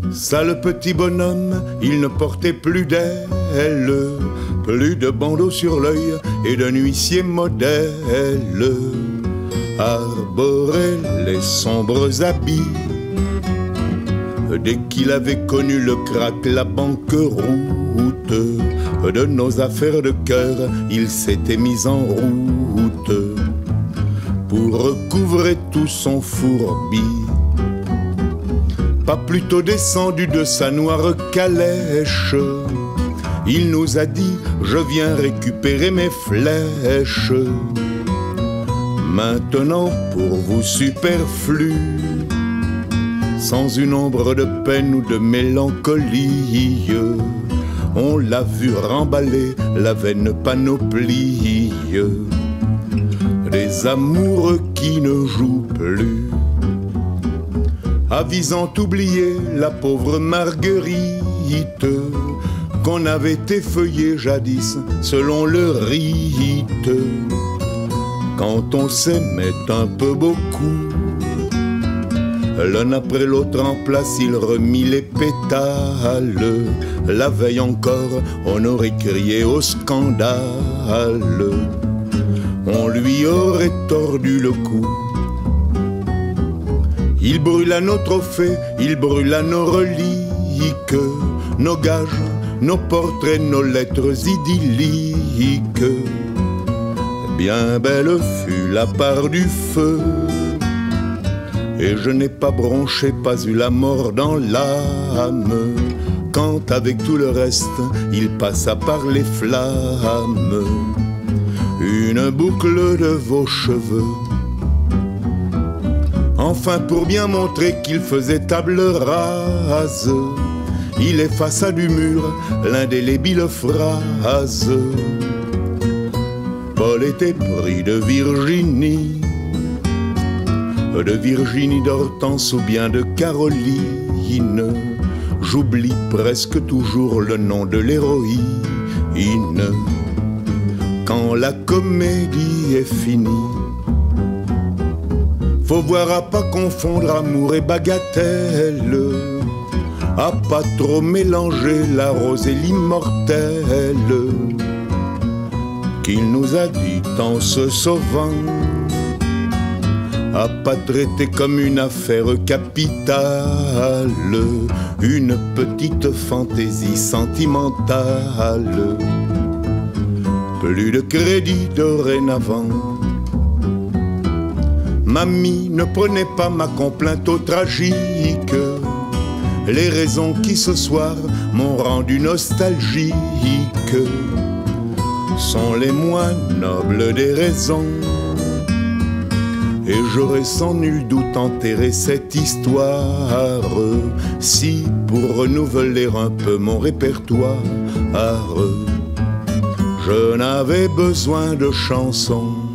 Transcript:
Sale petit bonhomme, il ne portait plus d'aile, plus de bandeau sur l'œil et d'un huissier modèle. Arborait les sombres habits. Dès qu'il avait connu le crack, la banqueroute de nos affaires de cœur, il s'était mis en route pour recouvrer tout son fourbi. Pas plutôt descendu de sa noire calèche, il nous a dit: je viens récupérer mes flèches. Maintenant pour vous superflu, sans une ombre de peine ou de mélancolie, on l'a vu remballer la vaine panoplie des amoureux qui ne jouent plus, avisant oublier la pauvre Marguerite qu'on avait effeuillée jadis selon le rite. Quand on s'aimait un peu beaucoup, l'un après l'autre en place, il remit les pétales. La veille encore, on aurait crié au scandale. On lui aurait tordu le cou. Il brûla nos trophées, il brûla nos reliques, nos gages, nos portraits, nos lettres idylliques. Bien belle fut la part du feu, et je n'ai pas bronché, pas eu la mort dans l'âme, quand avec tout le reste, il passa par les flammes. Une boucle de vos cheveux, enfin pour bien montrer qu'il faisait table rase, il effaça du mur l'indélébile phrase: Paul était pris de Virginie, d'Hortense ou bien de Caroline. J'oublie presque toujours le nom de l'héroïne. Quand la comédie est finie, faut voir à pas confondre amour et bagatelle, à pas trop mélanger la rose et l'immortelle, qu'il nous a dit en se sauvant, à pas traiter comme une affaire capitale, une petite fantaisie sentimentale. Plus de crédit dorénavant. Mamie, ne prenez pas ma complainte au tragique. Les raisons qui ce soir m'ont rendu nostalgique sont les moins nobles des raisons. Et j'aurais sans nul doute enterré cette histoire si, pour renouveler un peu mon répertoire, je n'avais besoin de chansons